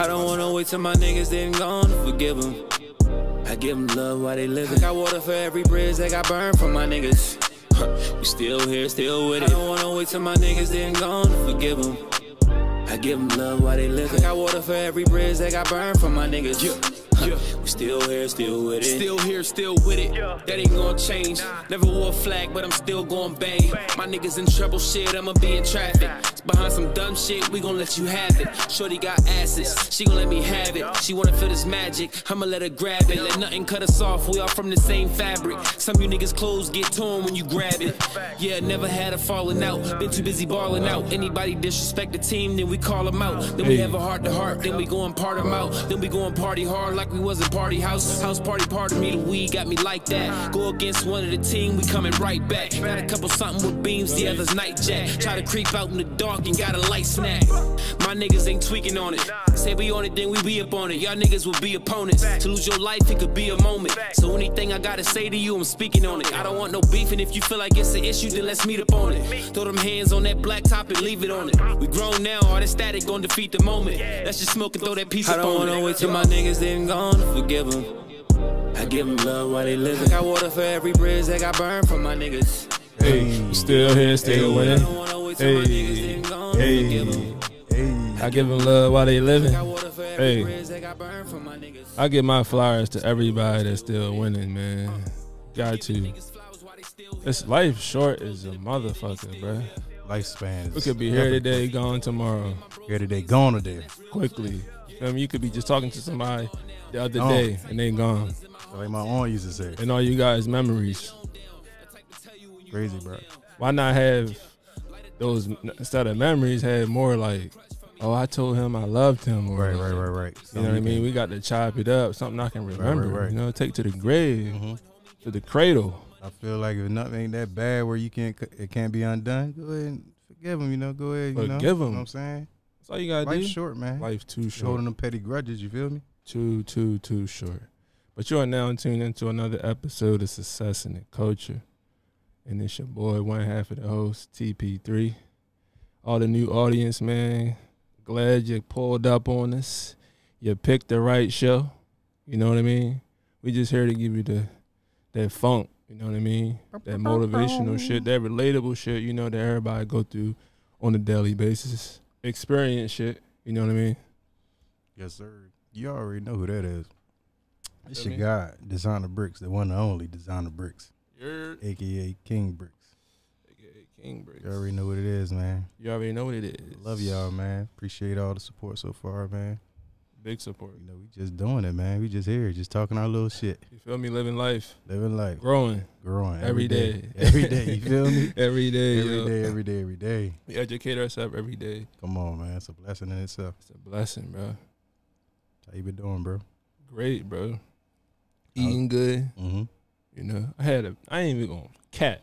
I don't wanna wait till my niggas then gone to forgive them. I give them love while they living. I got water for every bridge that got burned from my niggas. We still here, still with it. I don't wanna wait till my niggas then gone to forgive them. I give them love while they living. I got water for every bridge that got burned from my niggas. We still here, still with it. Still here, still with it. That ain't gonna change. Never wore a flag, but I'm still going bang. My niggas in trouble, shit, I'ma be in traffic. Behind some dumb shit, we gon' let you have it. Shorty got asses, she gon' let me have it. She wanna feel this magic, I'ma let her grab it. Let nothing cut us off, we all from the same fabric. Some of you niggas' clothes get torn when you grab it. Yeah, never had a falling out, been too busy balling out. Anybody disrespect the team, then we call them out. Then we have a heart to heart, then we go and part them out. Then we go and party hard like we was a party house. House party part of me, the weed got me like that. Go against one of the team, we coming right back. Got a couple something with beams, the others night jack. Try to creep out in the dark and got a light snack. My niggas ain't tweaking on it. Say we on it, then we be up on it. Y'all niggas will be opponents. To lose your life, it could be a moment. So anything I gotta say to you, I'm speaking on it. I don't want no beef, and if you feel like it's an issue, then let's meet up on it. Throw them hands on that black top and leave it on it. We grown now, all that static gon' defeat the moment. Let's just smoke and throw that piece up on it. I don't wanna wait till my niggas then gone to forgive them. I give them love while they living. I got water for every bridge that got burned from my niggas. Hey, still here, still winning. Hey, I give them love while they living. Hey, I give my flowers to everybody that's still winning, man. Got to. This life short is a motherfucker, bro. Lifespan. We could be here today, gone tomorrow. Here today, gone today. Quickly. You could be just talking to somebody the other day and they gone. Like my aunt used to say. And all you guys' memories. Crazy, bro. Why not have those, instead of memories, have more like, oh, I told him I loved him. Or, right. You know what I mean? We got to chop it up. Something I can remember. Right. You know, take to the grave, to the cradle. I feel like if nothing ain't that bad where it can't be undone, go ahead and forgive him, you know, go ahead, you know. Forgive him. You know what I'm saying? That's all you got to do. Life's short, man. Life's too short. Holding them petty grudges, you feel me? Too short. But you are now tuned into another episode of Success in the Culture. And it's your boy, one half of the host, TP3. All the new audience, man, glad you pulled up on us. You picked the right show. You know what I mean? We just here to give you that funk, you know what I mean? That motivational shit, that relatable shit, you know, that everybody go through on a daily basis. Experience shit, you know what I mean? Yes, sir. You already know who that is. It's your guy, Designer Bricks, the one and only Designer Bricks, a.k.a. King Bricks. King Bricks. You already know what it is, man. You already know what it is. Love y'all, man. Appreciate all the support so far, man. Big support. You know, we just doing it, man. We just here, just talking our little shit. You feel me? Living life. Living life. Growing. Every day. Every day, you feel me? Every day. Every day. We educate ourselves every day. Come on, man. It's a blessing in itself. It's a blessing, bro. How you been doing, bro? Great, bro. Eating good. Mm-hmm. You know, I ain't even gonna cat.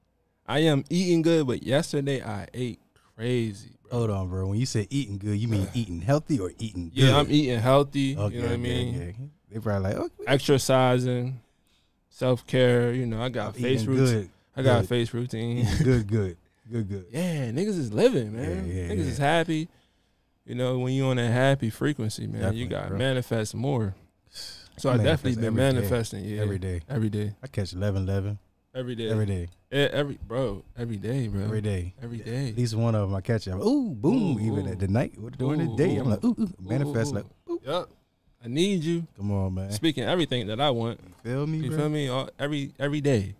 I am eating good, but yesterday I ate crazy, bro. Hold on, bro. When you say eating good, you mean eating healthy or eating good? Yeah, I'm eating healthy. Okay, you know what I mean? Okay. They probably like, okay. Exercising, self-care. You know, I got face routine. I got face routine. Good. Yeah, niggas is living, man. Niggas is happy. You know, when you on that happy frequency, man, definitely, you got to bro. manifest more. So I definitely been manifesting, every day. I catch 11. Every day. Every day. Every day, bro. Every day. At least one of them I catch. I'm like, ooh, boom. Even at the night, during the day, I'm like, ooh. Manifest like, ooh. Yup. I need you. Come on, man. Speaking everything that I want. Feel me, you bro? feel me? Every day.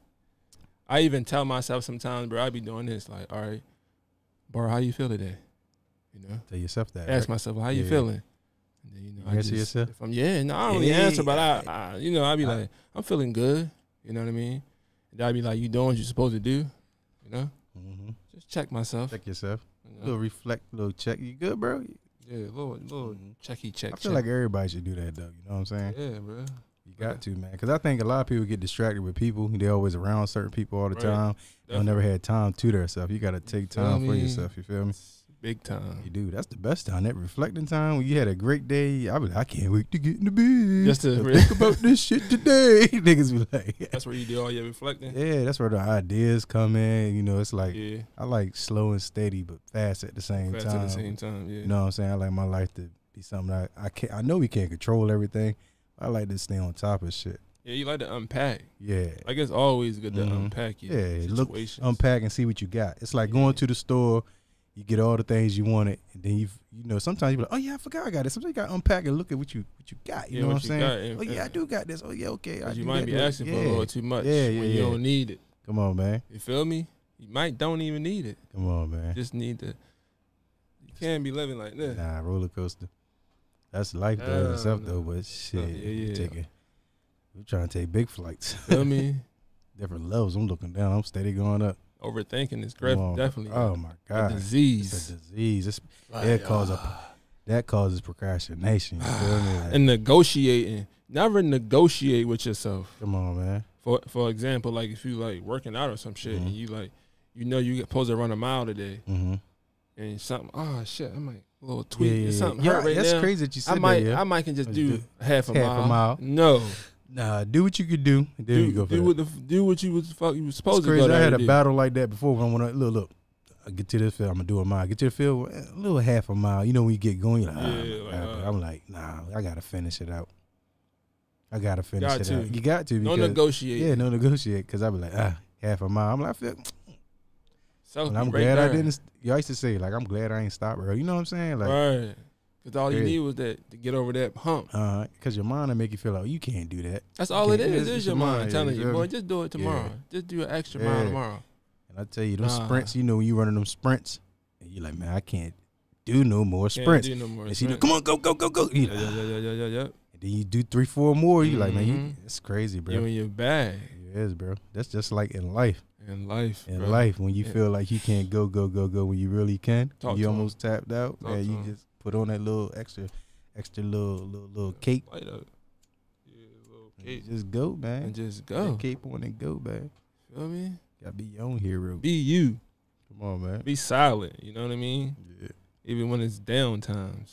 I even tell myself sometimes, bro, I be doing this. Like, all right, bro, how you feel today? You know? Tell yourself that. Ask myself, how you feeling? And then, you know, answer yourself? I don't really answer, but I be like, I'm feeling good. You know what I mean? And I be like, you doing what you're supposed to do? You know? Mm-hmm. Just check myself. Check yourself. You know? Little reflect, little check. You good, bro? Yeah, little checky check. I feel like everybody should do that, though. You know what I'm saying? Yeah, bro. You got to, man. Because I think a lot of people get distracted with people. They're always around certain people all the time. They never had time to themselves. You got to take time for yourself. You feel me? Big time. You do. That's the best time. That reflecting time when you had a great day. I can't wait to get in the bed. Just to think about this shit today. Niggas be like. That's where you do all your reflecting? Yeah, that's where the ideas come in. You know, it's like, I like slow and steady, but fast at the same time. Yeah. You know what I'm saying? I like my life to be something that I can't. I know we can't control everything. I like to stay on top of shit. Yeah, you like to unpack. Yeah. Like it's always good to unpack your situations. Look, unpack and see what you got. It's like going to the store, you get all the things you wanted, and then you know, sometimes you be like, oh yeah, I forgot I got this. Sometimes you got to unpack and look at what you got. You know what I'm saying? Oh yeah, I do got this. Oh yeah, okay. You might be asking for a little too much when you don't need it. Come on, man. You feel me? You might don't even need it. Come on, man. Just need to. You can't be living like this. Nah, roller coaster. That's life though in itself though, but shit, we're trying to take big flights. Feel me? Different levels. I'm looking down. I'm steady going up. Overthinking is definitely. Oh my God, a disease. It's a disease. That causes procrastination. You feel me? Like, and negotiating. Never negotiate with yourself. Come on, man. For example, like if you like working out or some shit, and you like, you know, you supposed to run a mile today, and something. Oh shit, I might a little tweak or something. Hurt right that's now. crazy that you said that. I might can just do half a mile. No. Nah, do what you could do, and then you go for do what you was supposed to do. I had a battle like that before when I went look. I get to this field, I'm gonna do a mile. Get to the field, a little half a mile. You know when you get going, you're like, I'm like, nah, I gotta finish it out. I gotta finish it out. You got to. Because, no negotiate. Yeah, no negotiate. Because I be like, half a mile. I'm like, I feel. So I'm glad I didn't. You used to say like, I'm glad I ain't stopped, bro. You know what I'm saying? Like, right. Because all you need was that to get over that hump. Because your mind will make you feel like, you can't do that. That's all it is. It's your mind telling you, boy, just do it tomorrow. Yeah. Just do an extra mile tomorrow. And I tell you, them sprints, you know, when you running them sprints, and you're like, man, I can't do no more sprints. And she like, come on, go. Yeah. And then you do 3-4 more. You like, man, it's crazy, bro. You're in your bag. It is, bro. That's just like in life. In life, when you feel like you can't go, when you really can. You almost tapped out, and you just put on that little extra little cape. Light up. Yeah, little cape. Just go, man. And just go. That cape on and go, man. Feel me? Gotta be your own hero. Be you. Come on, man. Be silent. You know what I mean? Yeah. Even when it's down times.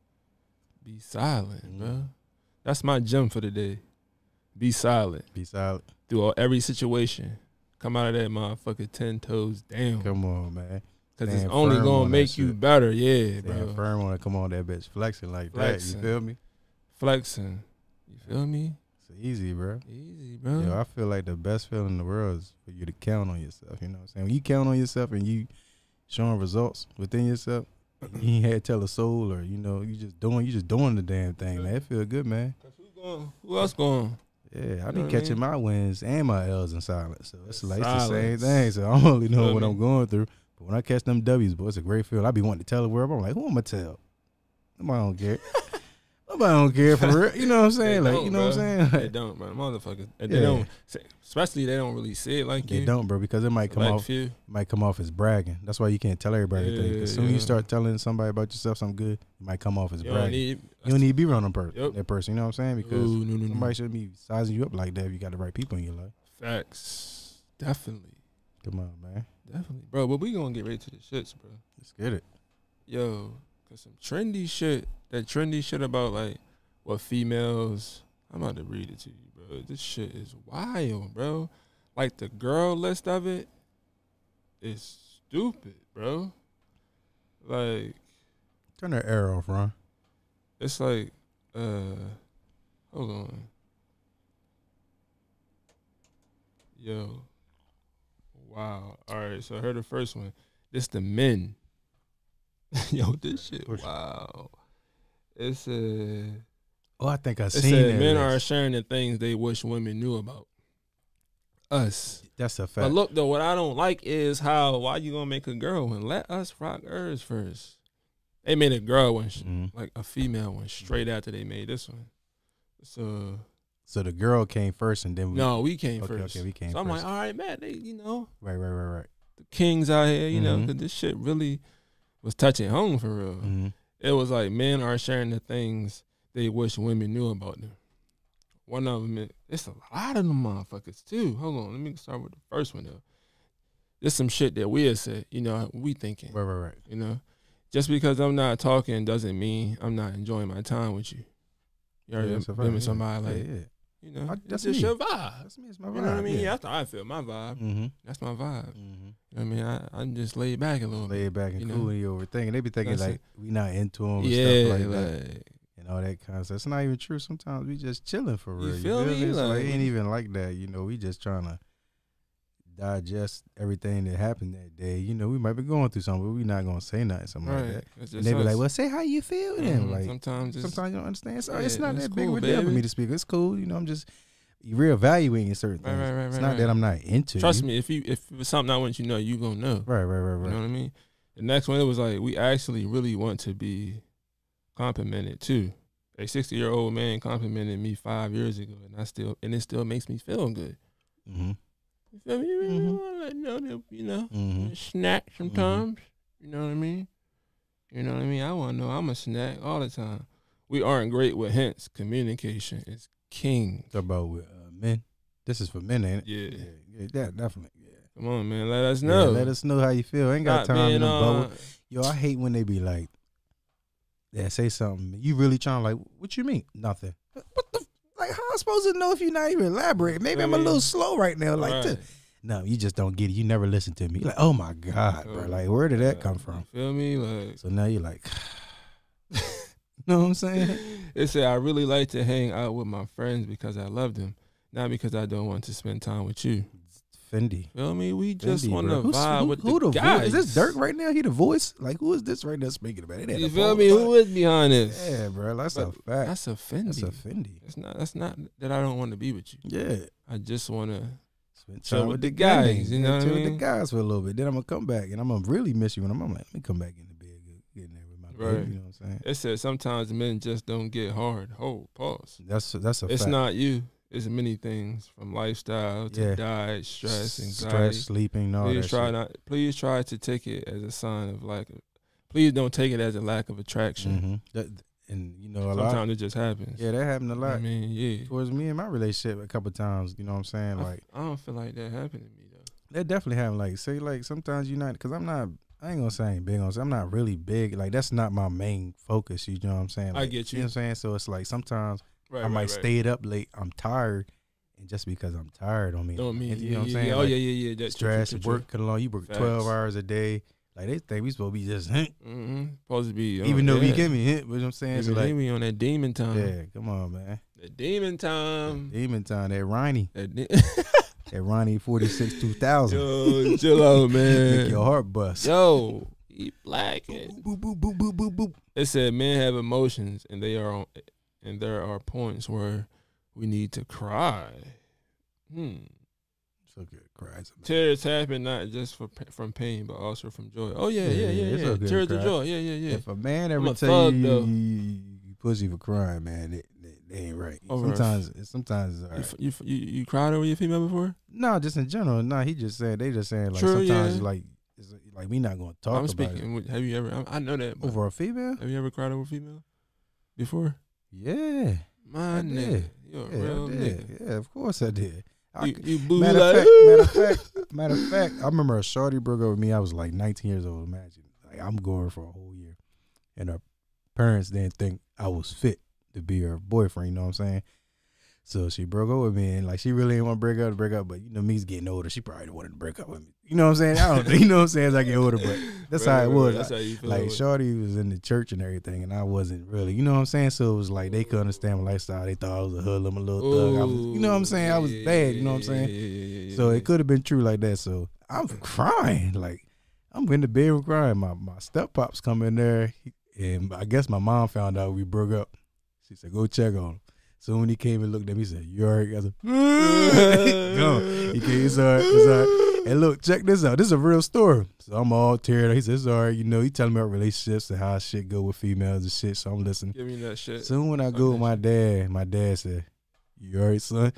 Be silent, bro. That's my gem for the day. Be silent. Be silent. Through every situation. Come out of that motherfucker 10 toes down. Come on, man. Because it's only going to make you better. Yeah, bro. Stand firm on it. Come on, that bitch. Flexing like that. You feel me? Flexing. You feel me? It's easy, bro. Easy, bro. Yo, I feel like the best feeling in the world is for you to count on yourself. You know what I'm saying? When you count on yourself and you showing results within yourself, you ain't had to tell a soul or, you know, you just doing the damn thing, man. It feel good, man. Who else going? Yeah, I be catching my wins and my L's in silence. So it's like it's the same thing. So I don't really know what I'm going through. But when I catch them W's, boy, it's a great feeling. I be wanting to tell the world. I'm like, who am I tell? Nobody don't care. Nobody don't care for real. You know what I'm saying? Like, you know what I'm saying? Like, they don't, bro. Motherfuckers. They don't. Especially they don't really say it like you. They don't, bro, because it might come off. It might come off as bragging. That's why you can't tell everybody everything. Because soon you start telling somebody about yourself something good, it might come off as bragging. You don't need to be around that person. You know what I'm saying? Because somebody shouldn't be sizing you up like that if you got the right people in your life. Facts. Definitely. Come on, man. Definitely, bro. But we gonna get ready to the shits, bro. Let's get it. Yo, cause some trendy shit. That trendy shit about like what females. I'm about to read it to you, bro. This shit is wild, bro. Like the girl list of it is stupid, bro. Like, turn that air off, Ron. It's like, hold on. Yo. Wow. All right, so I heard the first one. This the men. Yo, this shit, wow. It's I think I seen it. Men are sharing the things they wish women knew about us. That's a fact. But look, though, what I don't like is why you gonna make a girl one? Let us rock hers first. They made a girl one, like a female one, straight after they made this one. So the girl came first, and then we came first. Okay, we came first. I'm like, all right, man, they, right. The kings out here, you know, because this shit really was touching home for real. It was like men are sharing the things they wish women knew about them. One of them, it's a lot of them motherfuckers too. Hold on, let me start with the first one though. There's some shit that we have said, you know, we thinking. Right. You know, just because I'm not talking doesn't mean I'm not enjoying my time with you. You heard somebody like, You know, that's just me. your vibe. That's me. It's my vibe. You know what I mean? Yeah. That's how I feel. My vibe. Mm-hmm. That's my vibe. Mm-hmm. You know what I mean? I'm just laid back a little bit. Laid back and you cool, know? and you overthinking. They be thinking That's like we not into them and Yeah, stuff like that. And all that kind of stuff. It's not even true. Sometimes we just chilling for real. You feel me? It's Like, it ain't even like that. You know, we just trying to digest everything that happened that day. You know, we might be going through something, but we not gonna say nothing, something like that. And they be like, "Well, say how you feel." Then like sometimes you don't understand. So yeah, it's not it's that big cool, of a deal for baby. me to speak. It's cool. You know, I'm just reevaluating certain things. Right, it's not that I'm not into. Trust me, if it was something I want you to know, you gonna know. Right. You know what I mean? The next one, it was like, we actually really want to be complimented too. A 60-year-old man complimented me 5 years ago, and it still makes me feel good. Mm-hmm. You feel me? You really want to let know that, you know, Mm-hmm. snack sometimes. You know what I mean? You know what I mean? I want to know I'm a snack all the time. We aren't great with hints. Communication is king. Talk about with men. This is for men, ain't it? Yeah. Definitely. Yeah. Come on, man. Let us know. Yeah, let us know how you feel. Ain't got time in the bubble. uh, Yo, I hate when they be like, yeah, say something. You really trying to like, what you mean? Nothing. What the, like, how I'm supposed to know if you're not even elaborating? Maybe I'm a little slow right now. Like, right. no, you just don't get it. You never listen to me. You're like, oh my God, bro. Like, where did that come from? You feel me? Like, So now you're like, you know what I'm saying? it said, I really like to hang out with my friends because I love them, not because I don't want to spend time with you. Fendi. Feel me? We just Fendi, want bro. to vibe with the guys. Voice? Is this Dirk right now? He the voice? Like, who is this right now speaking about it? You feel me? Who is behind this? Yeah, bro. That's a fact. That's a Fendi. That's a Fendi. That's not that I don't want to be with you. Yeah. I just want to Spend chill time with with the the guys, you know what I chill with mean? the guys for a little bit. Then I'm going to come back, and I'm going to really miss you. And I'm like, let me come back in the bed, get in there with my Right. baby. You know what I'm saying? It says sometimes men just don't get hard. Hold, pause. That's a It's fact. not you. It's many things from lifestyle to Yeah. diet, stress, anxiety. Stress, sleeping, all Please that try shit. not. Please try to take it as a sign of please don't take it as a lack of attraction. Mm-hmm. And, you know, a lot. Sometimes it just happens. Yeah, that happened a lot. I mean, yeah. Towards me and my relationship a couple times, you know what I'm saying? Like, I don't feel like that happened to me though. that definitely happened. Like, say, like, sometimes you're not, because I ain't gonna say I ain't big on it. I'm not really big. Like, that's not my main focus. You know what I'm saying? Like, I get you. You know what I'm saying? So it's like sometimes Right, I might stay up late. I'm tired. And just because I'm tired don't mean, Don't mean you know what I'm saying? Yeah. Oh Like, yeah. That's stress, true. work, cut along. You work Facts. 12 hours a day. Like, they think we supposed to be just, Supposed to be. even though we give me hint, but you know what I'm saying? So like, we on that demon time. yeah, come on, man. The demon time. Demon time, that Ronnie. That That Ronnie 46 2000. Yo, chill out, man. Make your heart bust. Yo, he black. Boop, boop, boop, boop, boop, boop. It said men have emotions, and there are points where we need to cry. So good. Cries. Tears happen not just from pain, but also from joy. Oh yeah. It's okay to Tears of cry. joy. Yeah. If a man I'm ever a tell thug, you, though. you pussy for crying, man, they ain't right. Over Sometimes it's all right. You cried over your female before? No, just in general. No, he just said they just saying like True, sometimes yeah. it's like we not gonna talk I'm about speaking. it. Have you ever? I know that. But Over a female? have you ever cried over a female before? Yeah. My I nigga, did. you're a Yeah, real I did. nigga. Yeah, of course I did. You boo Matter like, of fact, I remember a shorty broke up with me. I was like 19 years old. Imagine, like I'm going for a whole year, and her parents didn't think I was fit to be her boyfriend. You know what I'm saying? So she broke up with me, and like she really didn't want to break up. But you know, me's getting older. She probably wanted to break up with me. You know what I'm saying? I don't. You know what I'm saying? As I get older, but that's how it was. That's how you feel. Like shorty was in the church and everything, and I wasn't really. You know what I'm saying? So it was like they couldn't understand my lifestyle. They thought I was a hoodlum, a little thug. I was, you know what I'm saying? I was bad. You know what I'm saying? Yeah. So it could have been true like that. So I'm crying. Like, I'm in the bedroom crying. My step pops come in there. And I guess my mom found out we broke up. She said, go check on him. So when he came and looked at me, he said, you all right? I said, no. He came, it's all right. It's all right. And look, check this out. This is a real story. So I'm all teared up. He said, it's all right. You know, he telling me about relationships and how shit go with females and shit. So I'm listening. Give me that shit. Soon when I go with my dad said, you all right, son?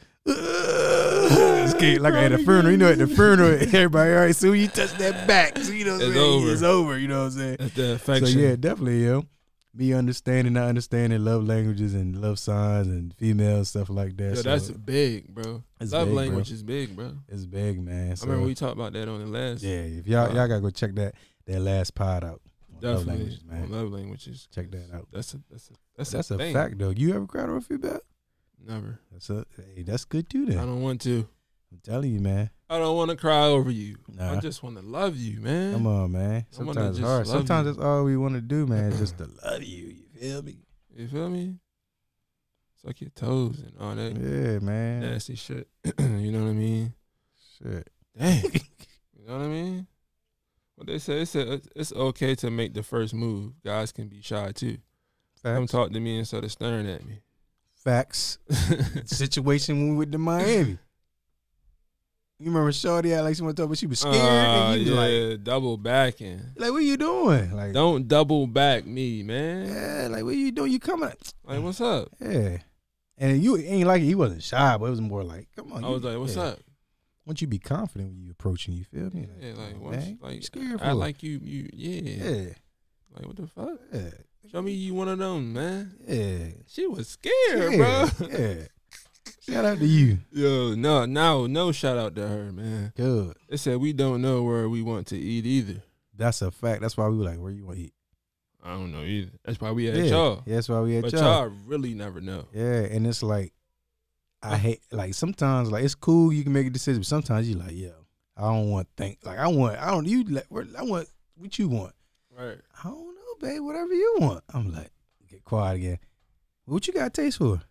Like at the funeral, you know, at the funeral, everybody, all right, so you touch that back, so you know what I'm saying? It's over, you know what I'm saying? That's the affection. So yeah, definitely, yo. Me understanding, not understanding love languages and love signs and female stuff like that. Yo, so that's big, bro. Love big, language bro. is big, bro. It's big, man. So, I remember we talked about that on the last. yeah, if y'all gotta go check that last pod out. Definitely. Love languages, man. Love languages. Check that out. That's a thing. fact though. You ever cried over a female? Never. That's good too. Then I don't want to. I'm telling you, man. I don't want to cry over you. Nah. I just want to love you, man. Come on, man. Sometimes it's hard. Sometimes that's all we want to do, man. Is just to love you. You feel me? You feel me? Suck your toes and all that. Yeah, man. Nasty shit. You know what I mean? Shit. Dang. You know what I mean? What they said it's okay to make the first move. Guys can be shy too. Come talk to me instead of staring at me. Facts. Situation when we went to Miami. You remember Shorty had like someone told me she was scared and you like double backing. Like, what you doing? Like, don't double back me, man. Yeah, like what you doing? You coming? Like, what's up? Yeah. And you ain't like it. He wasn't shy, but it was more like, come on. I was like, what's up? Once you be confident when you approaching, you feel me? Yeah, once, like scared I for like you, yeah. Like, what the fuck? Yeah. Show me you one of them, man. Yeah. She was scared, bro. Yeah. Shout out to you. Yo, no shout out to her, man. Good. They said we don't know where we want to eat either. That's a fact. That's why we were like, where you want to eat? I don't know either. That's why we had y'all. Yeah, that's why we had but y'all. Y'all really never know. Yeah, and it's like, I hate, like, sometimes, like, it's cool, you can make a decision, but sometimes you like, yo, I don't want to think, like, I want what you want. Right. I don't know, babe, whatever you want. I'm like, get quiet again. What you got taste for?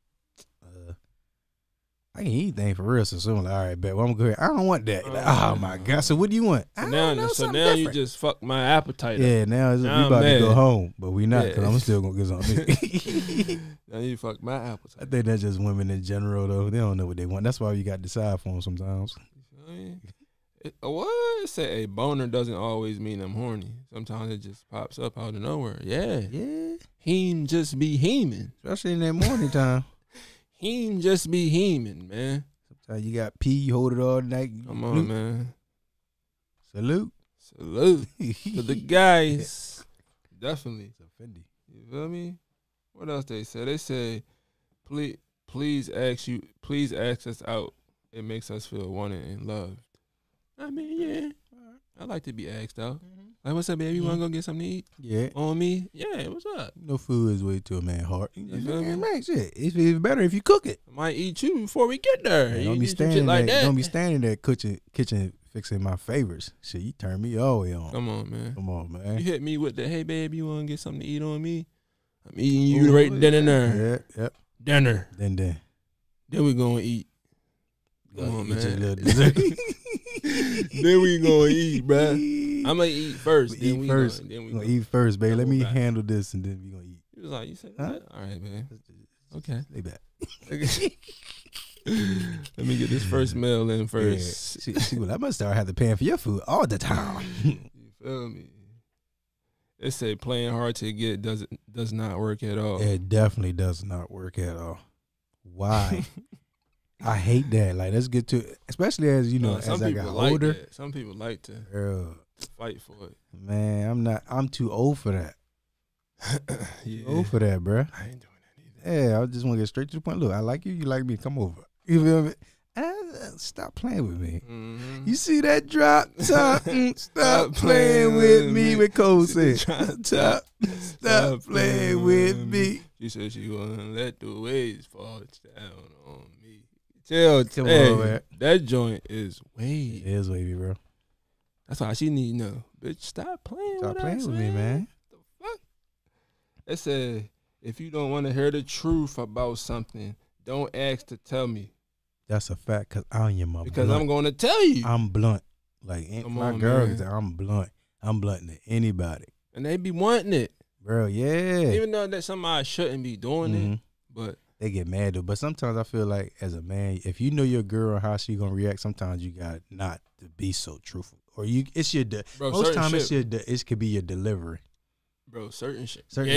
I can eat anything for real, so soon. Like, all right, bet. Well, I'm good. I don't want that. Like, oh my god. So what do you want? So now you just fucked my appetite. Yeah. Up. Now we about to go home, but we not because I'm still gonna get something. Now you fucked my appetite. I think that's just women in general, though. They don't know what they want. That's why you got to decide for them sometimes. What? It say a boner doesn't always mean I'm horny. Sometimes it just pops up out of nowhere. Yeah. Heem just be heeming, especially in that morning time. Heem just be heeming, man. Sometimes you got pee, you hold it all night. Come on, man. Salute to the guys. Definitely. It's offended. You feel me? What else they said? They say, please ask us out. It makes us feel wanted and loved. I mean, yeah. I like to be asked out. Like, what's up, baby? You want to go get something to eat? Yeah. On me? Yeah, what's up? No food is way to a man's heart. You feel me? Man, shit. It's better if you cook it. I might eat you before we get there. Don't be standing there. Don't be standing there kitchen fixing my favors. Shit, you turn me all the way on. Come on, man. You hit me with the, hey, babe, you want to get something to eat on me? I'm eating you right then and there. Yeah, yep. Dinner. Then we going to eat. Come on, man. Then we going to eat, bruh. I'm going to eat first. Then we gonna eat first, babe. Let me handle this, and then we going to eat. He was like, you said that? All right, babe. Okay. Stay back. Let me get this first meal in first. Yeah. See, well, I must start having to pay for your food all the time. You feel me? It say playing hard to get does not work at all. It definitely does not work at all. Why? I hate that. Like, let's get to it. Especially as, you know, as I got older. That. Some people like to fight for it. Man, I'm too old for that. Yeah. Too old for that, bro. I ain't doing that either. Yeah, I just want to get straight to the point. Look, I like you. You like me. Come over. You feel me? Stop playing with me. Mm-hmm. You see that drop top? Stop playing with me. With Cole said. Top. Stop playing with me. She said she gonna let the waves fall down on me. Come on, man. That joint is wavy. It is wavy, bro. That's why she need to know. Bitch, stop playing with me, man. What the fuck? It said, if you don't want to hear the truth about something, don't ask to tell me. That's a fact, because I am my Because blunt. I'm going to tell you. I'm blunt. Like, my girl, I'm blunt. I'm blunt to anybody. And they be wanting it. Bro, yeah. Even though that somebody shouldn't be doing it, but they get mad though. But sometimes I feel like as a man, if you know your girl how she gonna react, sometimes you got not to be so truthful. Or it's your most time it could be your delivery. Bro, certain shit. Yeah.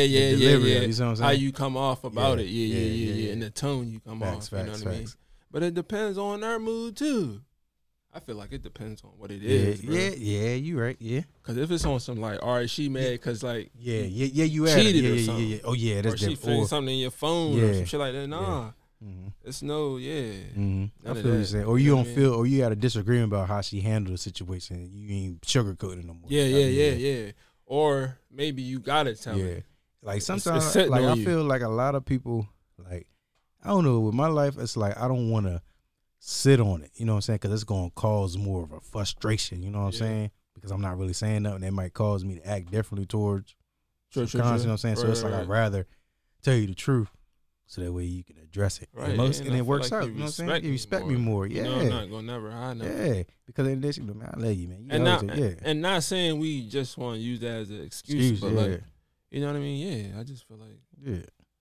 You know what I'm saying? How you come off about it. Yeah. And the tone you come off. You know what I mean? But it depends on their mood too. I feel like it depends on what it is. Yeah, you right. Yeah. Because if it's on some like, all right, she mad because like you cheated or something. Yeah. Oh yeah, that's or she found something in your phone or some shit like that. Nah. It's no, I feel what you're saying. Or you don't feel, or you got a disagreement about how she handled the situation. You ain't sugarcoating no more. Yeah. Or maybe you gotta tell her. Like sometimes, like I feel like a lot of people, like I don't know. With my life, it's like I don't want to sit on it. You know what I'm saying? Because it's going to cause more of a frustration. You know what I'm saying? Because I'm not really saying nothing. It might cause me to act differently towards Sure. you know what I'm saying? So it's like I'd rather tell you the truth so that way you can address it. Right. And it works out. You know what I'm saying? You respect me more. Yeah. You know, I'm not going to never hide nothing. Yeah. Because in this, man, I love you, man. And not saying we just want to use that as an excuse, but like, you know what I mean? Yeah. I just feel like. Yeah.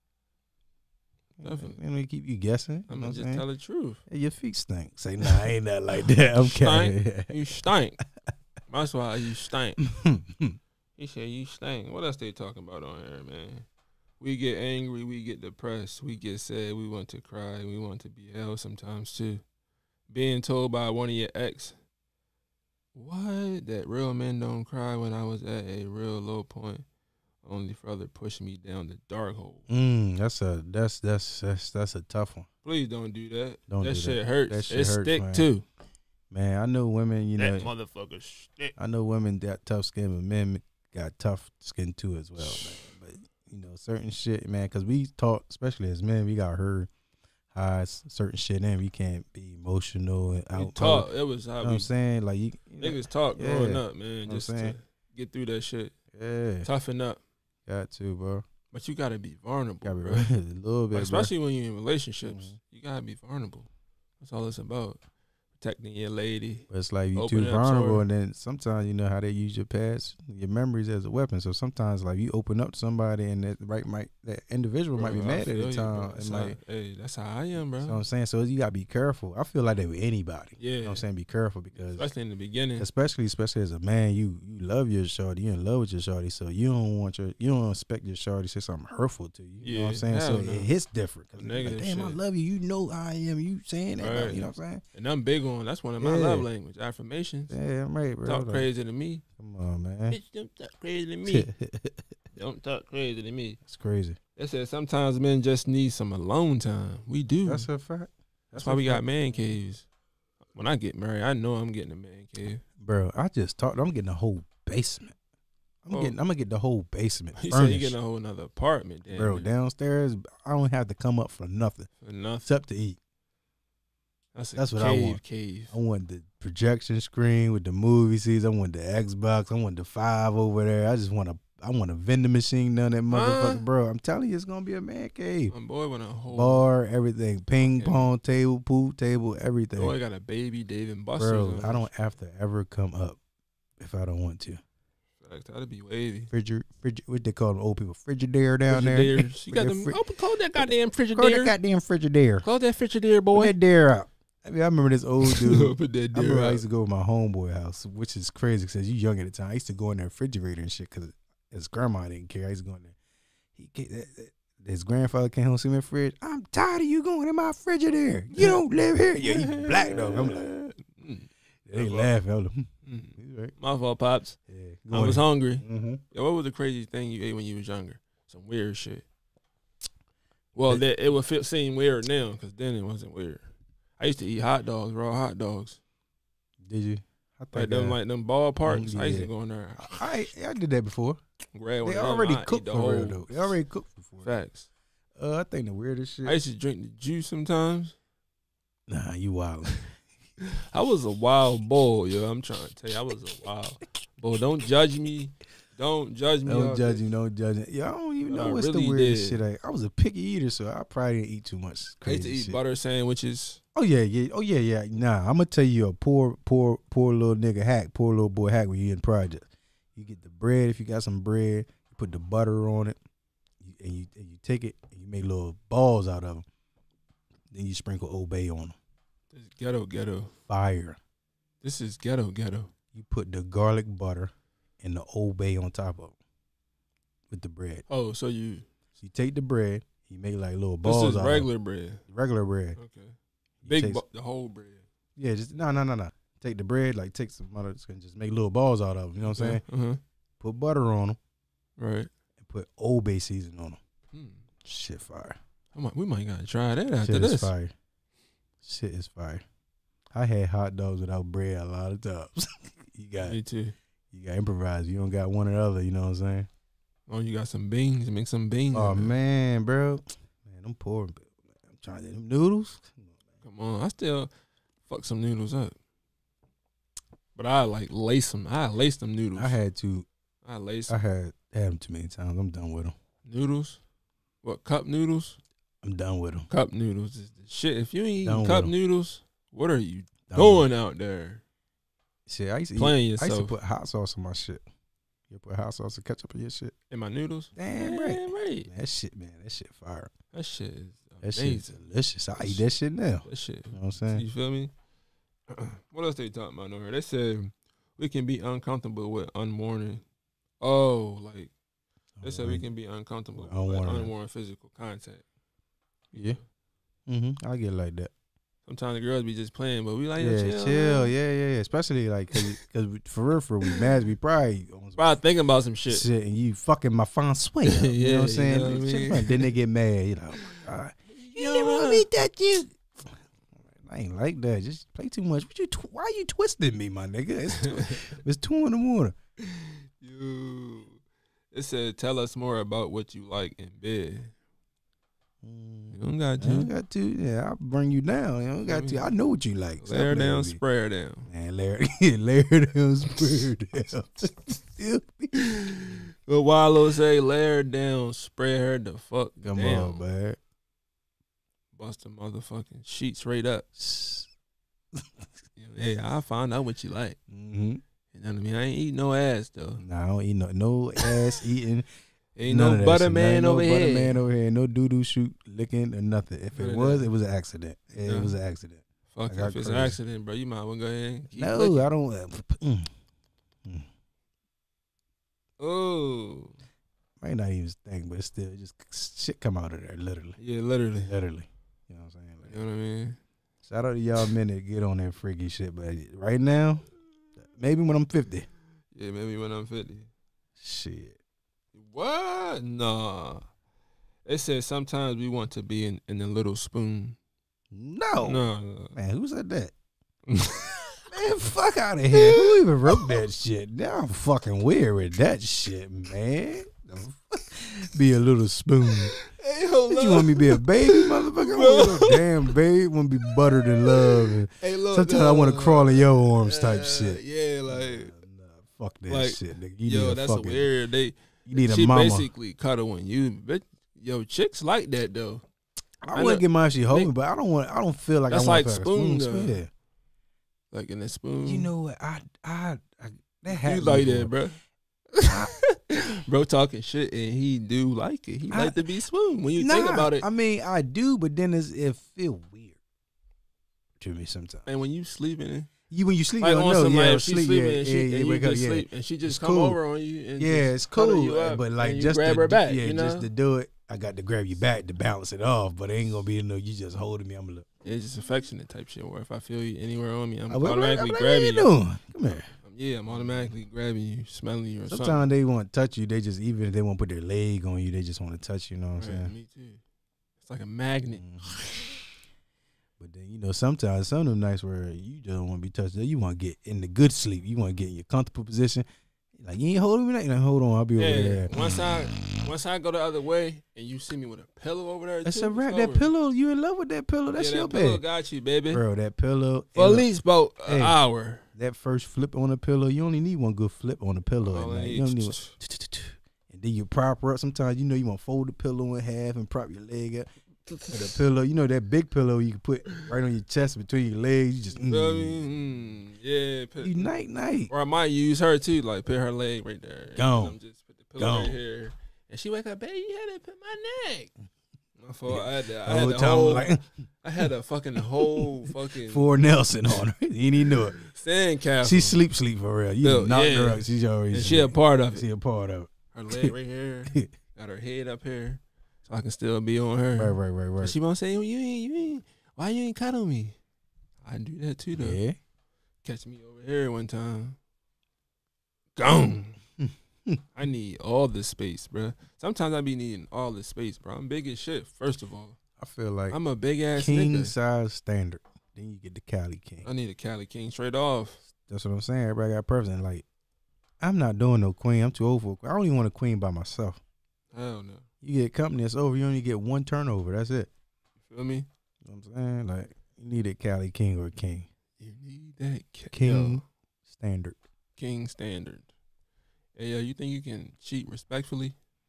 Definitely. And we keep you guessing. I'm going to just tell the truth. Hey, your feet stink. Say, nah, I ain't nothing like that. I'm kidding. You stink. That's why you stink. He said you stink. What else they talking about on here, man? We get angry, we get depressed, we get sad, we want to cry, we want to be held sometimes too. Being told by one of your ex, what? That real men don't cry when I was at a real low point, only further pushing me down the dark hole. That's a tough one. Please don't do that. That shit hurts. That shit it hurts, stick man. too. Man, I know women, you know. That motherfucker stick. I know women got tough skin, but men got tough skin too as well, man. But you know, certain shit, man, because we talk, especially as men, we got heard how certain shit in. We can't be emotional and out. Talk. It was how you know what I'm saying, like niggas talk growing up, man, just to get through that shit. Yeah, toughen up. Got to, bro. But you gotta be vulnerable, gotta be bro. a little bit, like, especially when you're in relationships. Mm-hmm. You gotta be vulnerable. That's all it's about. Protecting your lady. But it's like you too vulnerable, and then sometimes you know how they use your past, your memories as a weapon. So sometimes like you open up to somebody, and that individual might be mad at the time. That's how I am, bro. You know what I'm saying? So you gotta be careful. I feel like that with anybody. Yeah. You know what I'm saying? Be careful because especially in the beginning. Especially as a man, you love your shorty, you're in love with your shorty, so you don't expect your shorty to say something hurtful to you. You know what I'm saying? So it hits different. Like, damn, I love you. You know I am. You saying that. Right. You know what I'm saying? And I'm big on that's one of my love language, affirmations. Yeah, I'm right, bro. Talk crazy to me. Come on, man. Bitch, don't talk crazy to me. Don't talk crazy to me. It's crazy. They said sometimes men just need some alone time. We do. That's a fact. That's why we got man caves. When I get married, I know I'm getting a man cave. Bro, I just talked. I'm getting a whole basement. I'm gonna get the whole basement. You said you getting a whole nother apartment, bro. Downstairs, I don't have to come up for nothing. Except to eat. That's what I want. Cave. I want the projection screen with the movie seats. I want the Xbox. I want the 5 over there. I want a vending machine down that motherfucker, bro. I'm telling you, it's gonna be a man cave. My boy want a whole bar, everything, ping pong table, pool table, everything. Boy got a baby Dave and Buster's. Bro, I don't have to ever come up if I don't want to. That'd be wavy. What they call them old people? Frigidaire down there. You got them. Close that goddamn Frigidaire. Close that goddamn Frigidaire. Close that Frigidaire, boy. Put that dare out. I mean, I remember this old dude. Put that I remember out. I used to go to my homeboy house, which is crazy because you young at the time. I used to go in their refrigerator and shit because his grandma didn't care. I used to go in there. His grandfather came home, see me in the fridge. I'm tired of you going in my Frigidaire. You don't live here. Yeah, he black though. I'm like, they laughing. I was like, right. My fault, pops. Yeah, I was hungry. Mm-hmm. Yeah, what was the craziest thing you ate when you was younger? Some weird shit. Well, it would seem weird now because then it wasn't weird. I used to eat hot dogs, raw hot dogs. Did you? Like them ballparks. Yeah. I used to go in there. I did that before. They already cooked for real though. They already cooked before. Facts. I think the weirdest shit. I used to drink the juice sometimes. Nah, you wild. I was a wild boy, yo. I'm trying to tell you, I was a wild boy. Don't judge me. Don't judge me. Don't judge me. Don't judge me. Yeah, I don't even know what's the weirdest shit. I was a picky eater, so I probably didn't eat too much crazy I used to eat shit. butter sandwiches. Oh yeah. Nah, I'm gonna tell you a poor little nigga hack, poor little boy hack when you in project. You get the bread if you got some bread. You put the butter on it, and you take it and you make little balls out of them. Then you sprinkle Old Bay on them. This is ghetto. Fire. This is ghetto. You put the garlic butter and the Old Bay on top of it with the bread. Oh, so you take the bread, you make like little balls. This is regular bread. Regular bread. Okay. The whole bread. Yeah, just no. Take the bread, like take some butter and just make little balls out of them. You know what I'm saying? Uh-huh. Put butter on them. Right. And put Old Bay seasoning on them. Shit fire. We might gotta try that after this. Shit is fire. I had hot dogs without bread a lot of times. Me too. You got improvise. You don't got one or the other. You know what I'm saying? Oh, you got some beans. Make some beans. Oh man, bro. Man, I'm poor. I'm trying to get them noodles. Come on, I still fuck some noodles up. But I like lace them. I lace them noodles. I had to. I lace I them. had them too many times. I'm done with them. Noodles? What, cup noodles? I'm done with them. Cup noodles is the shit. If you ain't eating Done cup with 'em. noodles, what are you Done doing out there? Shit, I used to Playing I yourself. used to put hot sauce on my shit. You put hot sauce and ketchup in your shit. In my noodles? Damn right. right. Man, that shit fire. That shit is That shit amazing. delicious. I eat that shit now. That shit. You know what I'm saying? You feel me? What else they talking about over here? They said we can be uncomfortable with unwarranted. Oh, like they said we can be uncomfortable with unwarranted physical contact. Yeah. I get like that. Sometimes the girls be just playing, but we like chill. Yeah. Especially like, cause for real, we mad. We probably thinking about some shit. And you fucking my fine swing. Yeah, You know what I'm saying? you know what I mean? Then they get mad. You know, you never want to beat that dude. I ain't like that. Just play too much. Why you twisting me, my nigga? It's 2 in the morning. It said, tell us more about what you like in bed. You don't got to. You don't got to. Yeah, I'll bring you down. You don't got to. I know what you like. Lay her down, spray her down. Man, lay her down, spray her down. But Wallow say, lay her down, spray her the fuck Come down. on, man. Bust the motherfucking sheets straight up. Hey, I'll find out what you like. Mm-hmm. You know what I mean? I ain't eating no ass, though. Nah, I don't eat no ass eating. Ain't no butter man over here. Butter man over here. No doo-doo shoot, licking, or nothing. If it was an accident. It was an accident. Fuck if it's an accident, bro. You might well go ahead and keep No, licking. I don't. Oh. Might not even think, but still, just shit come out of there, literally. Yeah, literally. Literally. You know what I'm saying? Like, You know what I mean? shout out to y'all men that get on that freaky shit, but right now, maybe when I'm 50. Yeah, maybe when I'm 50. Shit. What? Nah. They said sometimes we want to be in a little spoon. No. No. Man, who said that? Man, fuck out of here. Who even wrote that shit? Now I'm fucking weird with that shit, man. Be a little spoon. Hey, hold You want me to be a baby, motherfucker? I want to be a damn baby. Want to be buttered and loved. And sometimes I want to crawl in your arms type shit. Yeah, like. Fuck that like, shit, nigga. You need that's fucking, weird. You need a she mama. Basically cuddle when you. But, chicks like that, though. I wouldn't get my shit hold me, but I don't feel like that's I want like to spoon, yeah. Like in that spoon. You know what? I that happens. You like before. that, bro? Bro talking shit and he do like it. He like to be spoon when you think about it. I mean, I do, but then it feel weird to me sometimes. And when you sleeping, when you sleep, like you don't know. Somebody, Yeah, she's sleeping and you wake up, just sleep and she just it's come cool. over on you. And yeah, just it's cool, you up but like and just grab to her back, yeah, you know? just to do it, I got to grab you back to balance it off. But it ain't gonna be no. You just holding me. I'm gonna look. It's just affectionate type shit. Where if I feel you anywhere on me, I'm What automatically you grabbing you. doing? Come here. Yeah, I'm automatically grabbing you, smelling you, or something. Sometimes they want to touch you. They just even if they want to put their leg on you, they just want to touch you. You know what I'm saying? Me too. It's like a magnet. But then sometimes some of them nights where you don't want to be touched, you want to get in the good sleep. You want to get in your comfortable position. Like you ain't holding me, like hold on, I'll be over there. Once I go the other way and you see me with a pillow over there, That's a wrap. That pillow, you in love with that pillow? That's your pillow bed. got you, baby. Bro, that pillow. For at least about an hour. That first flip on the pillow, you only need one good flip on the pillow at night. You don't need one. And then you prop her up. Sometimes you want to fold the pillow in half and prop your leg up. The pillow, that big pillow you can put right on your chest between your legs. You just yeah. You night. Or I might use her too, like put her leg right there. Gone. Just put the pillow right here, and she wake up, baby, you had to put my neck. My fault. I had a fucking whole fucking for Nelson on her. You didn't even know it. Sandcastle. She sleep for real. You knocked her up. She's already. And she a part of it. She a part of it. Her leg right here. Got her head up here, so I can still be on her. Right. And she won't say, you ain't. Why you ain't cuddle me? I do that too though. Yeah. Catch me over here one time. Gone. I need all the space, bro. Sometimes I be needing all the space, bro. I'm big as shit, first of all. I feel like I'm a big ass king nigga. size standard. Then you get the Cali King. I need a Cali King straight off. That's what I'm saying. Everybody got a preference. Like, I'm not doing no queen. I'm too old for I don't even want a queen by myself. Hell no. You get company, it's over. You only get one turnover. That's it. You feel me? You know what I'm saying? Like, you need a Cali King or a King. You need that King standard. King standard. Yeah, you think you can cheat respectfully?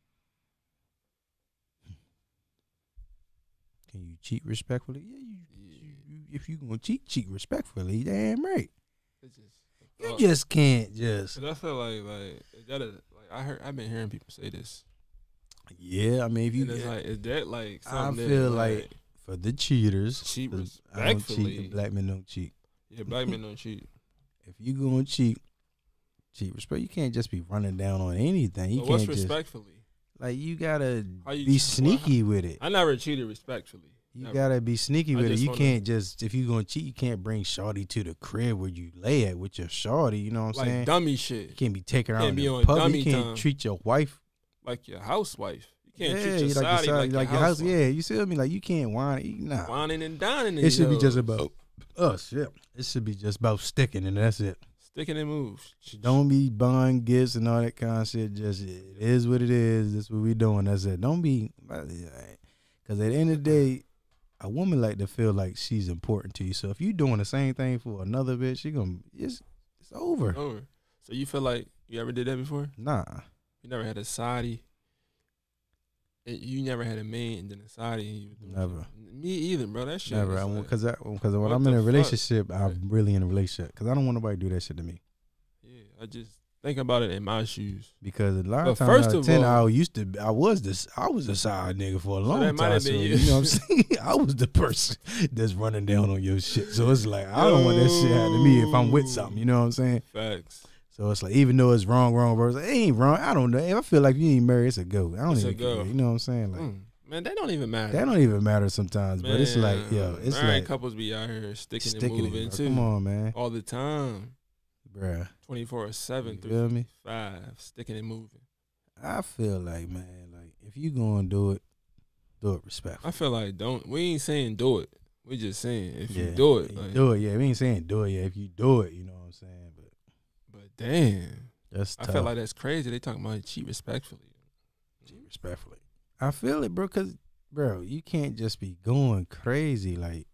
Can you cheat respectfully? Yeah, you if you gonna cheat respectfully. Damn right. You just can't just. I feel like is that I've been hearing people say this. Yeah, I mean, if you, it's like, is that like something? I feel like for the cheaters, cheat respectfully. I don't cheat. Black men don't cheat. Yeah, black men don't cheat. If you gonna cheat respect. You can't just be running down on anything. You can't what's just respectfully? like you gotta be sneaky with it. I never cheated respectfully. You gotta be sneaky with it. You can't just, if you gonna cheat, you can't bring shawty to the crib where you lay at with your shawty. You know what I'm saying? Like dummy shit. You can't be taking her out in on public. dummy You can't time. treat your wife like your housewife. You can't treat your like side like your housewife. Yeah, you see me? Like you can't whine. Nah. Whining and dining. It should be just about us. Yeah. It should be just about sticking, and that's it. Sticking and moves. Don't be buying gifts and all that kind of shit. Just it is what it is. That's what we doing. That's it. Don't be, because at the end of the day, a woman like to feel like she's important to you. So if you doing the same thing for another bitch, it's over. Over. So you feel like you ever did that before? Nah. You never had a sidey. You never had a man and then a sidey. Never. Me either, bro. That shit. Never. Because when I'm in a relationship, I'm really in a relationship. Because I don't want nobody to do that shit to me. Yeah, I just think about it in my shoes. Because a lot of times out of 10, I was the side nigga for a long time. So, you know what I'm saying? I was the person that's running down on your shit. So it's like, I don't want that shit happening to me if I'm with something. You know what I'm saying? Facts. So it's like, even though it's wrong, bro, it's like, it ain't wrong. I don't know. If I feel like you ain't married, it's a go. I don't even care. You know what I'm saying? Like, man, that don't even matter. That don't even matter sometimes. Man, but it's like, it's married like couples be out here sticking and moving too. Come on, man. All the time. Bruh. 24/7, 365, sticking and moving. I feel like, man, like if you gonna do it respectfully. I feel like we ain't saying do it. We just saying if you do it. Like, do it, yeah. We ain't saying do it, yeah. If you do it, you know what I'm saying? But damn. That's tough. I feel like that's crazy. They talking about cheat respectfully. Cheat respectfully. I feel it, bro, because, bro, you can't just be going crazy. Like,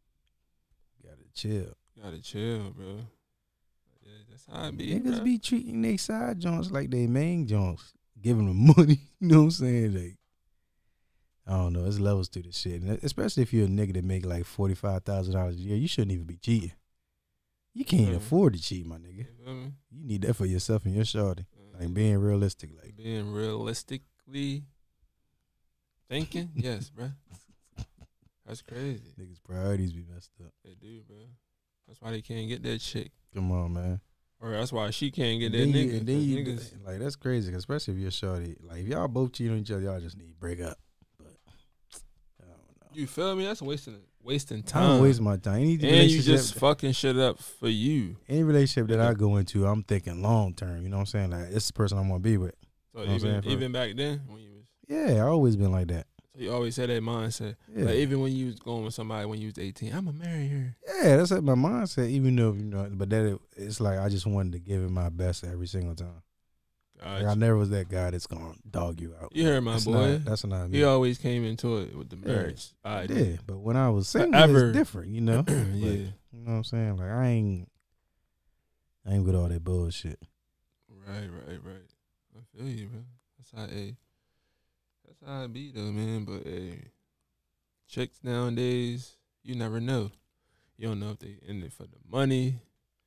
you gotta chill. You gotta chill, bro. Yeah, that's how it be. Niggas be treating their side joints like they main joints, giving them money. You know what I'm saying? Like, I don't know. There's levels to this shit. And especially if you're a nigga that make like $45,000 a year, you shouldn't even be cheating. You can't afford to cheat, my nigga. You need that for yourself and your shorty. Like being realistic. Like being realistically thinking? Yes, bro. That's crazy. Niggas' priorities be messed up. They do, bro. That's why they can't get that chick. Come on, man. Or that's why she can't get that nigga. And then niggas, like, that's crazy, especially if you're shorty. Like, if y'all both cheat on each other, y'all just need to break up. But I don't know. You feel me? That's wasting time. I don't waste my time. And you just fucking shit up for you. Any relationship that I go into, I'm thinking long term. You know what I'm saying? Like, it's the person I want to be with. So even back then, when you was, yeah, I always been like that. So you always had that mindset. Yeah. Like, even when you was going with somebody when you was 18, I'm gonna marry her. Yeah, that's like my mindset. Even though but it's like I just wanted to give it my best every single time. Like, I never was that guy that's gonna dog you out. You heard my boy. That's not me. He always came into it with the marriage. Yeah, but when I was single, it's different, you know. Yeah, you know what I'm saying. Like I ain't with all that bullshit. Right. I feel you, bro. That's how it be though, man. But chicks nowadays, you never know. You don't know if they in it for the money.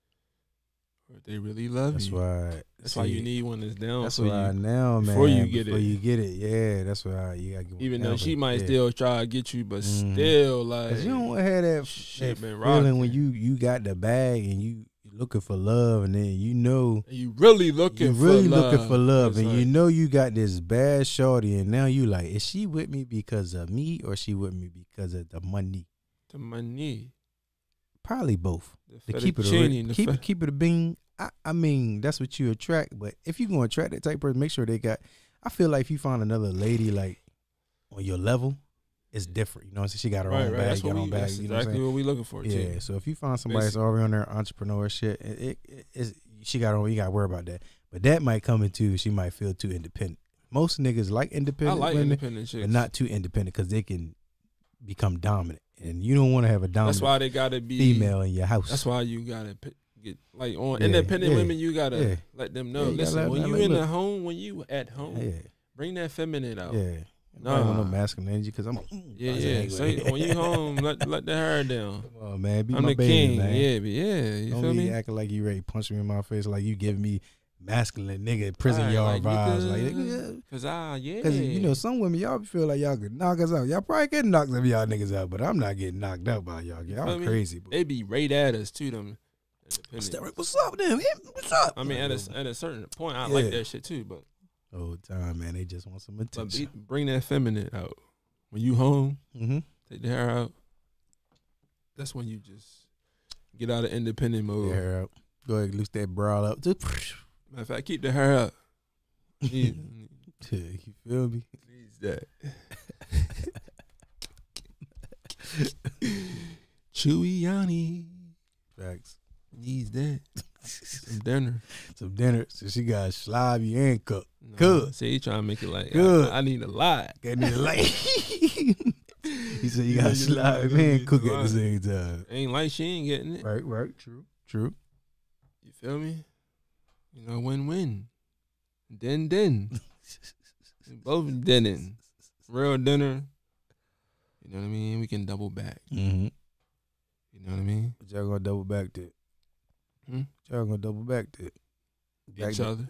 Or if they really love you. That's why you need one that's down. That's for why you now, man. Before you get it. Yeah. That's why you gotta get. Even though she might still try to get you, but still, like, 'cause you don't have that feeling when you got the bag and you looking for love, and then you really looking for love, and you know you got this bad shorty, and now you like, is she with me because of me or she with me because of the money? The money. Probably both. Keep it a bean. I mean, that's what you attract. But if you gonna attract that type of person, make sure they got. I feel like if you find another lady like on your level, it's different. You know what I'm saying? She got her own bag, got her own bag. That's exactly what we looking for. Yeah. Too. So if you find somebody that's already on their entrepreneur shit, she got her own. You got to worry about that. But that might come into. She might feel too independent. Most niggas like independent women, independent chicks, but not too independent because they can become dominant and you don't want to have a dominant. That's why they gotta be female in your house. That's why you gotta get like on independent women. You gotta let them know. Listen, when you in the home, when you at home, bring that feminine out. Yeah. I don't want no masculine energy because I'm. So when you home, let the hair down. Come on, man. Be I'm my the baby, king. man. You don't feel me? Acting like you ready to punch me in my face, like you giving me masculine nigga prison yard vibes. Because you know some women y'all feel like y'all could knock us out. Y'all probably get knocked some of y'all niggas out, but I'm not getting knocked out by y'all. Y'all crazy. They be right at us too. Them. What's up, them? What's up? I mean, at a certain point, I like that shit too, but. Oh, time, man. They just want some attention. But bring that feminine out. When you home, take the hair out. That's when you just get out of independent mode. Get the hair out. Go ahead and loose that brow up. Matter of fact, keep the hair up. You feel me? Needs that. Chewy Facts. Needs that. Some dinner. So she got sloppy and cook. No, good. See, he trying to make it like good. I need a lot. I need a lot. He said you got sloppy and cook at the same time. Ain't like she ain't getting it. Right. True. You feel me? You know, win-win. Then. Both dinning. Real dinner. You know what I mean? We can double back. Mm-hmm. You know what I mean? But y'all gonna double back that. Y'all gonna double back that. Each other.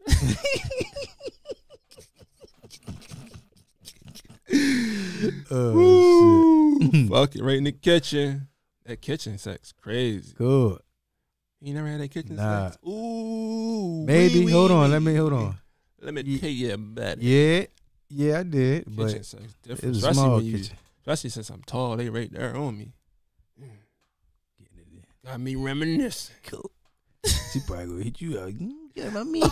Oh, shit. Fuck it, right in the kitchen. That kitchen sex crazy. Good. You never had that kitchen sex? Ooh. Maybe. Hold on. Let me tell you about it. Yeah, I did. Kitchen but sex different. It was a small kitchen. Especially since I'm tall, they right there on me. Got me reminiscing. Cool. She probably gonna hit you out. Get my meat.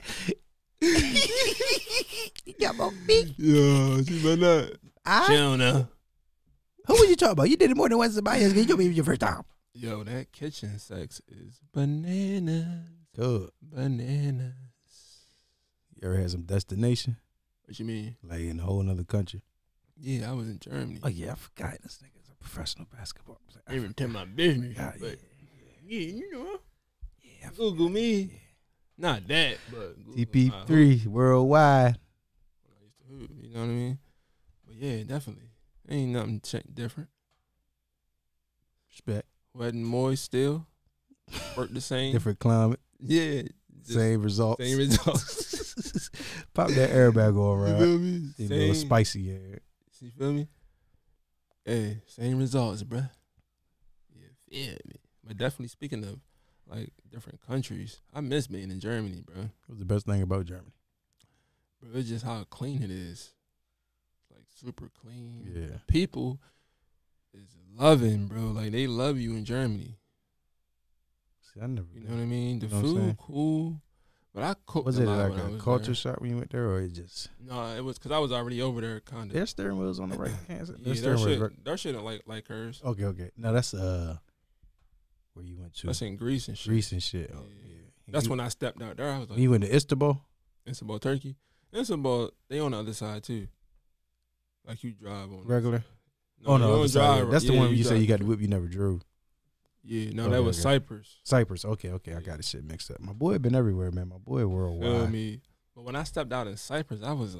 You got my meat. Yeah, she better not. She don't know. Who was you talking about? You did it more than once. Somebody else. You be your first time. Yo, that kitchen sex is bananas. Good. Bananas. You ever had some destination? What you mean? Like in a whole nother country? Yeah, I was in Germany. Oh yeah, I forgot. This nigga's a professional basketball player. I didn't even tell my business. But yeah, you know. Yeah, Google me. Yeah. Not that, but TP3 worldwide. You know what I mean? But yeah, definitely. Ain't nothing different. Respect. Wet and moist still. Work the same. Different climate. Yeah. Same results. Same results. Pop that airbag all right. You feel me? A little spicy air. You feel me? Hey, same results, bruh. Yeah, me. But definitely speaking of like different countries, I miss being in Germany, bro. What's the best thing about Germany? Bro, it's just how clean it is. Like super clean. Yeah. People is loving, bro. Like they love you in Germany. See, I never. You know what I mean? The you know food cool, but I cooked. Was a it lot like when I a was culture there. shock when you went there, or it just? No, it was because I was already over there, kind of. Their steering wheels on the right hand side. Yeah, their shit like hers. Okay. No, that's where you went to. That's in Greece and shit. Oh, yeah. That's when I stepped out there. I was like, you went to Istanbul, Turkey. Istanbul, they on the other side too. Like you drive on regular. No, no, other side. That's the one where you say you got the whip you never drove. Yeah, no, that was Cyprus. Cyprus, okay, I got this shit mixed up. My boy been everywhere, man. My boy worldwide. Feel me? But when I stepped out in Cyprus, I was like,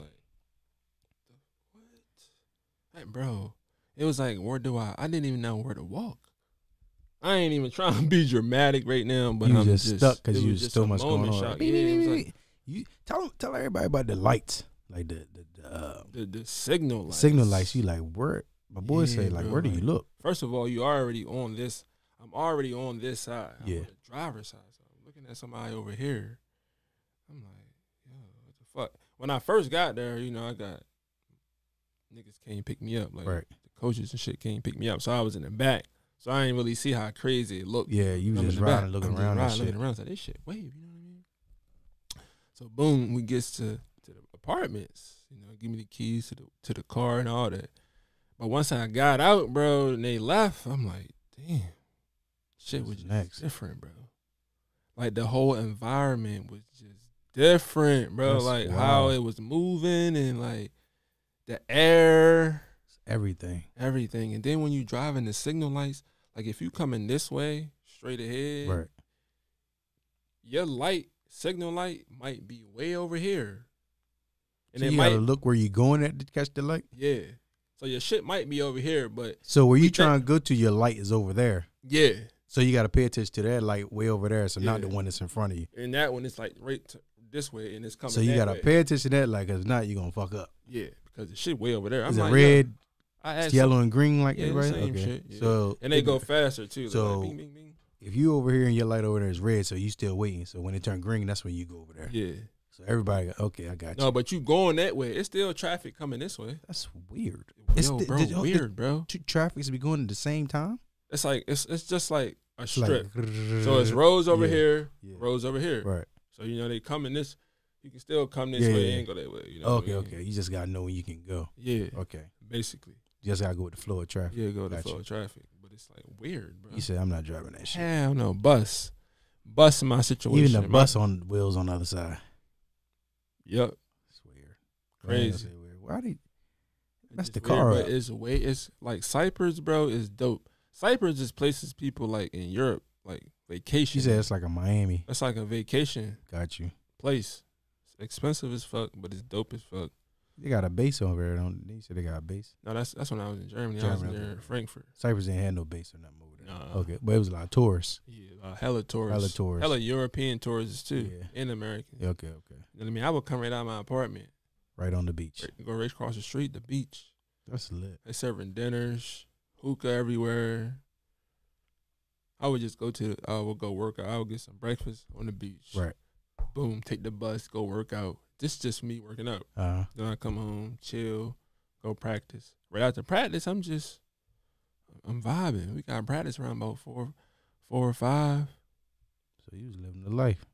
what? Hey, bro, it was like, I didn't even know where to walk. I ain't even trying to be dramatic right now, but you I'm just stuck because you was so much going on. Shock. Yeah, it was like, you tell everybody about the lights, like the signal lights. Signal lights. You like where? My boy say like, where do you look? First of all, you already on this. I'm already on this side. Yeah. I'm on the driver's side. So I'm looking at somebody over here. I'm like, yo, what the fuck? When I first got there, you know, I got niggas came pick me up. Like the coaches and shit came pick me up. So I was in the back. So I didn't really see how crazy it looked. Yeah, you just riding, looking around and shit. Looking around, like, this shit wave, you know what I mean? So boom, we gets to the apartments. You know, give me the keys to the car and all that. But once I got out, bro, and they left, I'm like, damn, shit was just different, bro. Like the whole environment was just different, bro. That's like wild. How it was moving and like the air. Everything. And then when you driving the signal lights, like if you coming this way, straight ahead, Right. your signal light might be way over here. And So it you might gotta look where you going at to catch the light? Yeah. So your shit might be over here, but So where you trying to go to, your light is over there. yeah. So you gotta pay attention to that light way over there, so not Yeah. the one that's in front of you. And that one is like this way, and it's coming. So you that gotta way. pay attention to that light, cause if not, you gonna fuck up. Yeah, because the shit way over there. Is I'm it like, red, I asked yellow, and green like Yeah, that, right? same shit. Yeah. So and they go faster too. So like, bing, bing, bing. if you over here and your light over there is red, so you still waiting. So when it turn green, that's when you go over there. Yeah. So everybody, okay, I got you. No, but you going that way. It's still traffic coming this way. That's weird. Yo, bro, weird, bro. Two traffics be going at the same time. It's like it's just like a It's strip. like, So it's roads over Yeah. here, Yeah. roads over here. Right. So they come in this. You can still come this Yeah, way yeah. and go that way. You know Okay, what I mean? okay. You just gotta know when you can go. Yeah. Okay. Basically. You just gotta go with the flow of traffic. Yeah, go to Gotcha. flow of traffic. But it's like weird, bro. You said I'm not driving that shit. Hell no, bus in my situation. Even the bus on wheels on the other side. Yep. It's weird. Crazy. Weird. Why they? That's It's the weird, car. but it's like Cyprus, bro, is dope. Cyprus is places people like in Europe, like vacation. She said it's like a Miami. That's like a vacation Got you. place. It's expensive as fuck, but it's dope as fuck. They got a base over there, don't they? Said they got a base. No, that's when I was in Germany. I was there in Frankfurt. Cyprus ain't had no base or nothing over there. Nah. Okay, but it was a lot of tourists. Yeah, hella tourists. Hella tourists. Hella European tourists too. Yeah. And American. Yeah, okay. You know what I mean? I would come right out of my apartment. Right on the beach. Go right across the street, the beach. That's lit. They serving dinners, hookah everywhere. I would just I would go work out. I would get some breakfast on the beach. Right. Boom, take the bus, go work out. This is just me working out. Then I come home, chill, go practice. Right after practice, I'm vibing. We got practice around about 4 or 5. So you was living the life.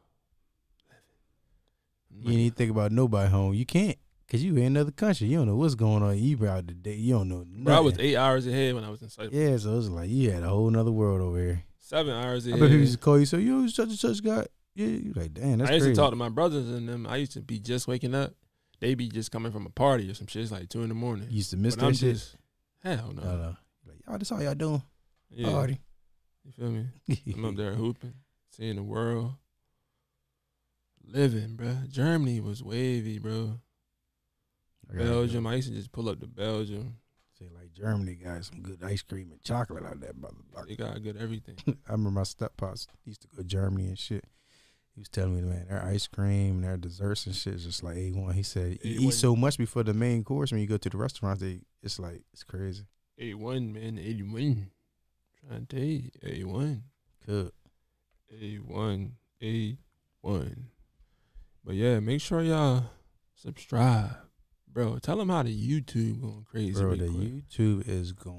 I'm You ain't even think about nobody home. You can't, cause you in another country. You don't know what's going on. You out today. You don't know nothing. Bro, I was 8 hours ahead when I was in Cyprus. Yeah, so it's like you had a whole nother world over here. 7 hours I ahead. bet people used to call you, so you such and such guy. Yeah, you like, damn, that's I used crazy. to talk to my brothers and them. I used to be just waking up. They be just coming from a party or some shit. It's like 2 in the morning. You used to miss But that I'm shit. just, hell no. No. Like, y'all, this all y'all doing? Yeah. Party. You feel me? I'm up there hooping, seeing the world, living, bro. Germany was wavy, bro. Belgium, I used to just pull up to Belgium. Say like Germany got some good ice cream and chocolate out there, brother. They got good everything. I remember my steppops used to go to Germany and shit. He was telling me, man, their ice cream and their desserts and shit is just like A1. He said, you eat so much before the main course when you go to the restaurants, it's like, it's crazy. A1, man, A1. Trying to tell you, A1. Good. A1, A1. But yeah, make sure y'all subscribe. Bro, tell them how the YouTube going crazy. Bro, the YouTube is going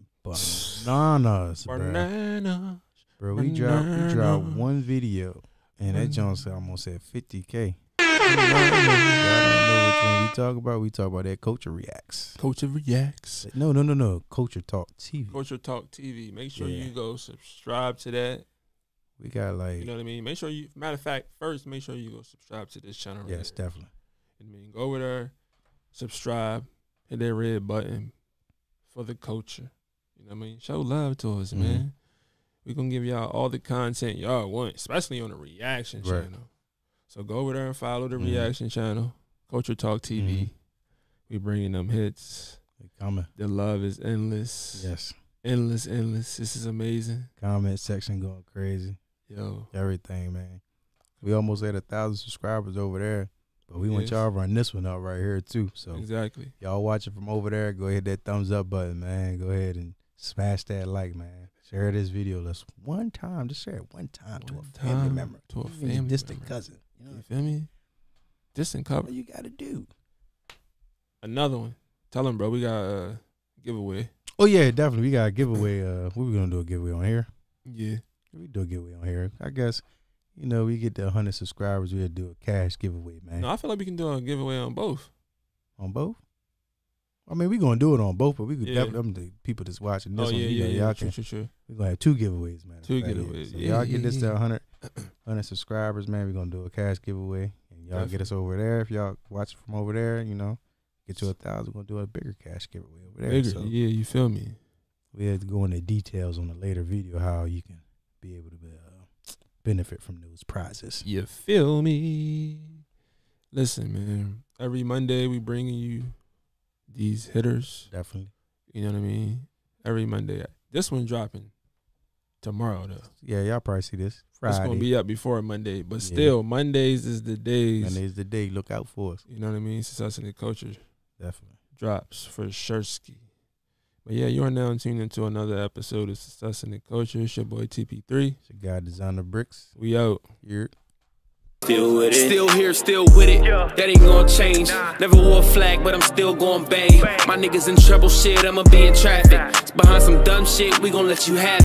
bananas, bro. Bananas. Bro, we dropped one video, and that John said almost said 50K. Y'all don't know which one we talk about. We talk about that Culture Reacts. Culture Reacts. No. Culture Talk TV. Culture Talk TV. Make sure you go subscribe to that. We got like, You know what I mean? Make sure you, matter of fact, first, make sure you go subscribe to this channel. yes, definitely. I mean, go over there, subscribe, hit that red button for the culture. You know what I mean? Show love to us, man. We're going to give y'all all the content y'all want, especially on the reaction channel. So go over there and follow the reaction channel, Culture Talk TV. We bringing them hits. They coming. The love is endless. Yes. Endless. This is amazing. Comment section going crazy. Yo. Everything, man. We almost had 1,000 subscribers over there, but we want y'all to run this one out right here too. So exactly. Y'all watching from over there, go ahead, hit that thumbs up button, man. Go ahead and smash that like, man. Share this video. Let's one time, just share it one time to a family member, to a family distant member. cousin. You feel me? Distant cover. What you gotta do? Another one. Tell them, bro. We got a giveaway. Oh yeah, definitely. We got a giveaway. What we gonna do a giveaway on here? Yeah. We do a giveaway on here. I guess, we get to 100 subscribers, we'll do a cash giveaway, man. No, I feel like we can do a giveaway on both. On both? I mean, we gonna do it on both, but we could Yeah. definitely, the people that's watching this Oh, one, yeah. y'all True. we're gonna have 2 giveaways, man. Two giveaways. So Yeah, y'all get this to yeah. 100 subscribers, man. We're gonna do a cash giveaway. And y'all get us over there. If y'all watch from over there, Get to 1,000, we're gonna do a bigger cash giveaway over there. Bigger, so yeah, you feel me? we have to go into details on a later video how you can be able to benefit from those prizes. You feel me? Listen, man. Every Monday we bringing you these hitters. Definitely. You know what I mean? Every Monday. This one dropping tomorrow though. Yeah, y'all probably see this Friday. It's gonna be up before Monday, but still, Mondays is the days. Monday's the day. Look out for us. You know what I mean? Success in the Culture Definitely drops for Shursky. But yeah, you are now tuned into another episode of Success in the Culture. It's your boy TP3. It's your guy Designer Bricks. We out. Here. Still with it. Still here, still with it. That ain't gonna change. Never wore a flag, but I'm still going bang. My niggas in trouble shit, I'ma be in traffic. Behind some dumb shit, we gon' let you have